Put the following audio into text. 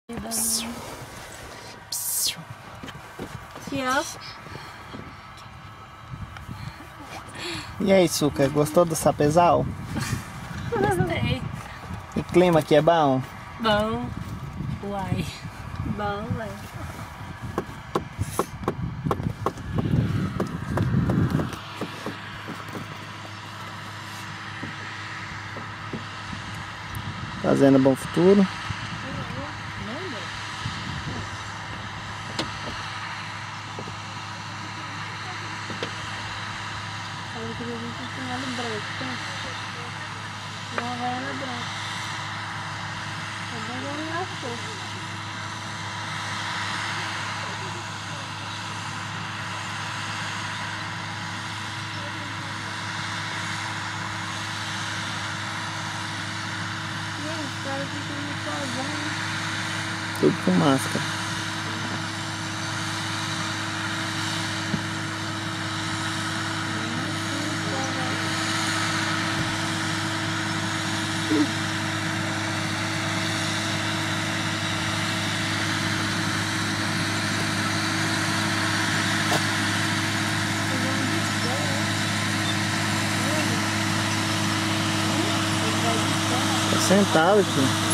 E aí, Suca, gostou do sapezal? Gostei. O clima aqui é bom? Bom. Uai. Bom, uai. Fazenda Bom Futuro. Falei que a gente tinha tomado branco, tá? Uma havaiana branca. Agora não lascou. E aí, os caras ficam me causando. Tudo com máscara. Tá sentado aqui.